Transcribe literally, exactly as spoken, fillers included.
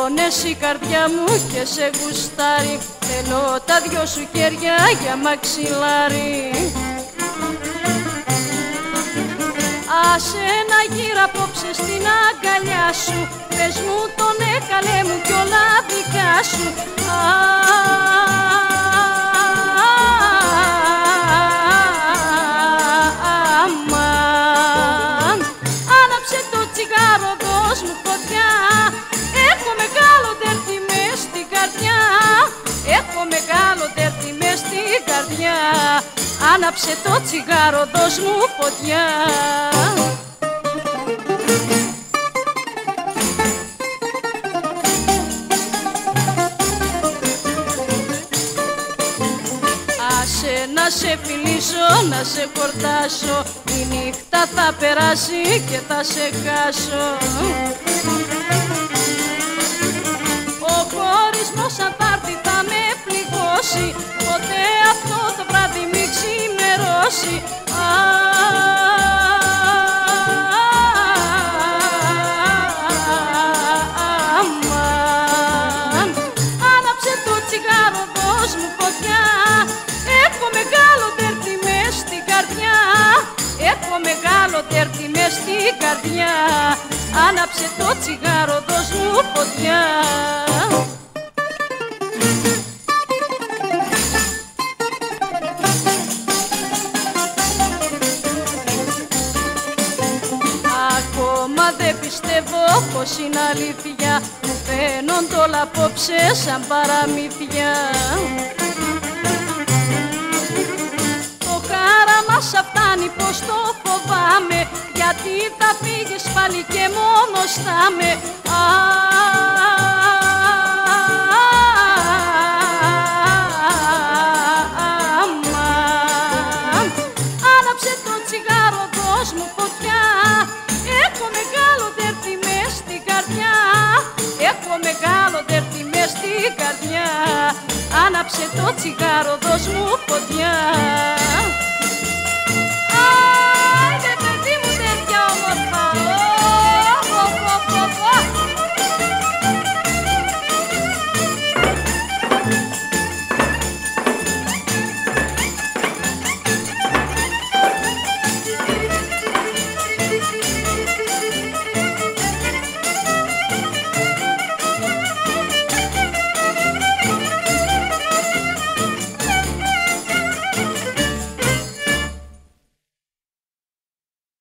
πόνες η καρδιά μου και σε γουστάρει. Θέλω τα δυο σου χέρια για μαξιλάρι. Άσε να γύρω απόψε στην αγκαλιά σου. Πες μου τον έκαλε μου κι όλα δικά σου. Αμάν, άναψε το τσιγάρο, δώσ' μου φωτιά. Έχω μεγάλο τέρτη μες στην καρδιά. Έχω μεγάλο τέρτη μες στην καρδιά. Άναψε το τσιγάρο, δώσ' μου φωτιά. Άσε να σε φιλήσω, να σε χορτάσω. Η νύχτα θα περάσει και θα σε χάσω. Ο χωρισμός αν θα έρθει θα με πληγώσει. Ποτέ αυτό το βράδυ μη ξημερώσει. Αμάν, άναψε το τσιγάρο, δώσ' μου φωτιά. Έχω μεγάλο τέρτη μες στην καρδιά. Έχω μεγάλο τέρτη μες στην καρδιά. Άναψε το τσιγάρο, δώσ' μου φωτιά. Ακόμα δεν πιστεύω πως είναι αλήθεια. Μου φαίνονται όλα απόψε σαν παραμύθια. Το χάραμα σα φτάνει πως το φοβάμαι. Γιατί θα φύγεις πάλι και μόνος θα με. Αμάν, άναψε το τσιγάρο, δώσ' μου φωτιά. Έχω μεγάλο τέρτη μες στην καρδιά. Έχω μεγάλο τέρτη μες στην καρδιά. Άναψε το τσιγάρο, δώσ' μου φωτιά.